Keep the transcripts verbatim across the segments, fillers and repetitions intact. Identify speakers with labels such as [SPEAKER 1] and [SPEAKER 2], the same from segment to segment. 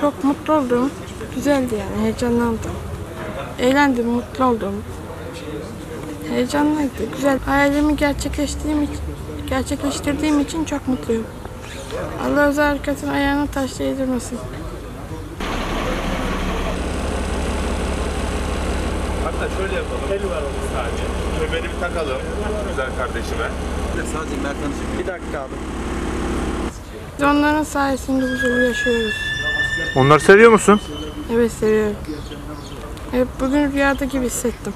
[SPEAKER 1] Çok mutlu oldum. Güzeldi yani, heyecanlandım. Eğlendim, mutlu oldum. Heyecanlıydı, güzel. Hayalimi gerçekleştirdiğim için, gerçekleştirdiğim için çok mutluyum. Allah özel harekatın ayağına taş değdirmesin.
[SPEAKER 2] Hatta şöyle yapalım. El var onun sadece. Kemeri bir takalım güzel kardeşime.
[SPEAKER 3] Sadece Mert Hanımcığım. Bir dakika abi.
[SPEAKER 1] Biz onların sayesinde huzurlu yaşıyoruz.
[SPEAKER 4] Onları seviyor musun?
[SPEAKER 1] Evet, seviyorum. Evet, bugün rüyada gibi hissettim.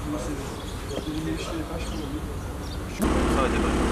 [SPEAKER 3] Sadece ben.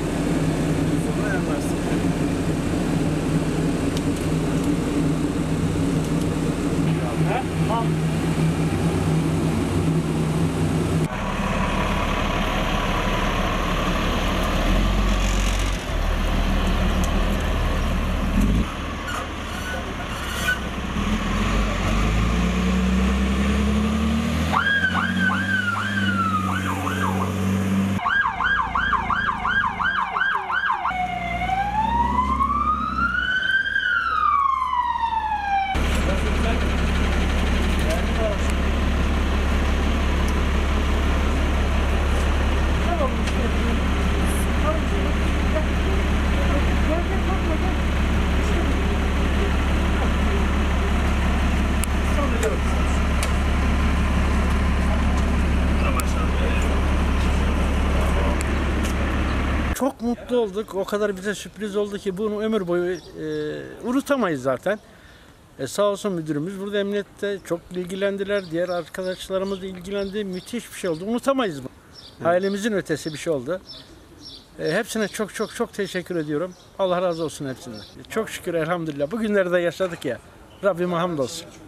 [SPEAKER 5] Çok mutlu olduk. O kadar bize sürpriz oldu ki bunu ömür boyu e, unutamayız zaten. E, sağ olsun müdürümüz burada emniyette çok ilgilendiler. Diğer arkadaşlarımız da ilgilendi. Müthiş bir şey oldu. Unutamayız bu. Evet. Hayalimizin ötesi bir şey oldu. E, hepsine çok çok çok teşekkür ediyorum. Allah razı olsun hepsine. E, çok şükür elhamdülillah. Bugünleri de yaşadık ya. Rabbime hamdolsun.